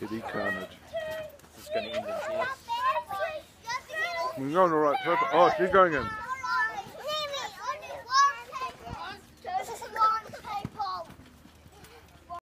Kitty cornered. This is going to end in tears. We're going all right. Oh, she's going in.